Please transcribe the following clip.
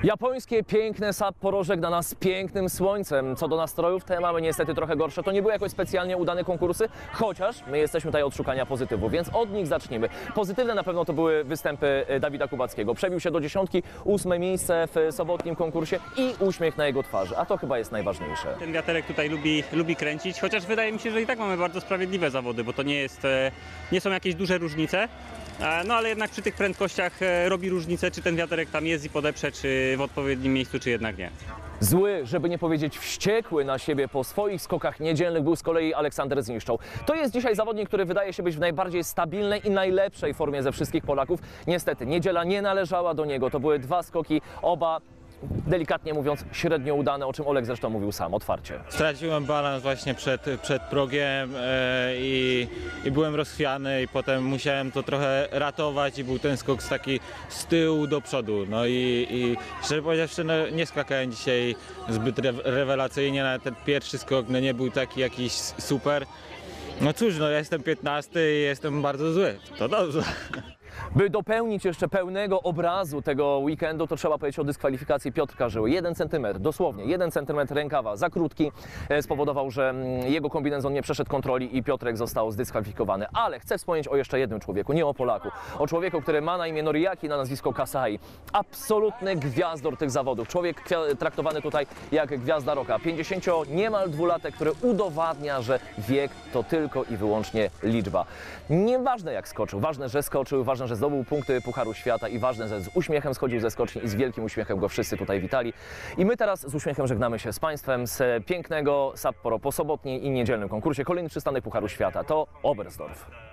Japońskie piękne Sapporo żegna nas pięknym słońcem. Co do nastrojów, te mamy niestety trochę gorsze. To nie były jakoś specjalnie udane konkursy, chociaż my jesteśmy tutaj od szukania pozytywu, więc od nich zacznijmy. Pozytywne na pewno to były występy Dawida Kubackiego. Przebił się do 10, 8 miejsce w sobotnim konkursie i uśmiech na jego twarzy, a to chyba jest najważniejsze. Ten wiaterek tutaj lubi kręcić, chociaż wydaje mi się, że i tak mamy bardzo sprawiedliwe zawody, bo to nie są jakieś duże różnice. No ale jednak przy tych prędkościach robi różnicę, czy ten wiaterek tam jest i podeprze, czy w odpowiednim miejscu, czy jednak nie. Zły, żeby nie powiedzieć wściekły na siebie po swoich skokach niedzielnych był z kolei Aleksander Zniszczał. To jest dzisiaj zawodnik, który wydaje się być w najbardziej stabilnej i najlepszej formie ze wszystkich Polaków. Niestety, niedziela nie należała do niego. To były dwa skoki, oba delikatnie mówiąc średnio udane, o czym Olek zresztą mówił sam otwarcie. Straciłem balans właśnie przed progiem i byłem rozchwiany i potem musiałem to trochę ratować i był ten skok taki z tyłu do przodu. No i szczerze powiedziawszy, no, nie skakałem dzisiaj zbyt rewelacyjnie, nawet ten pierwszy skok no, nie był taki jakiś super. No cóż, no ja jestem 15 i jestem bardzo zły, to dobrze. By dopełnić jeszcze pełnego obrazu tego weekendu, to trzeba powiedzieć o dyskwalifikacji Piotrka Żyły. 1 cm, dosłownie 1 cm rękawa za krótki spowodował, że jego kombinezon nie przeszedł kontroli i Piotrek został zdyskwalifikowany. Ale chcę wspomnieć o jeszcze jednym człowieku, nie o Polaku. O człowieku, który ma na imię Noriaki, na nazwisko Kasai. Absolutny gwiazdor tych zawodów. Człowiek traktowany tutaj jak gwiazda roka. 50 niemal dwulatek, który udowadnia, że wiek to tylko i wyłącznie liczba. Nieważne jak skoczył, ważne, że skoczył, ważne, że zdobył punkty Pucharu Świata i ważne, że z uśmiechem schodził ze skoczni i z wielkim uśmiechem go wszyscy tutaj witali. I my teraz z uśmiechem żegnamy się z Państwem z pięknego Sapporo po sobotnim i niedzielnym konkursie. Kolejny przystanek Pucharu Świata to Oberstdorf.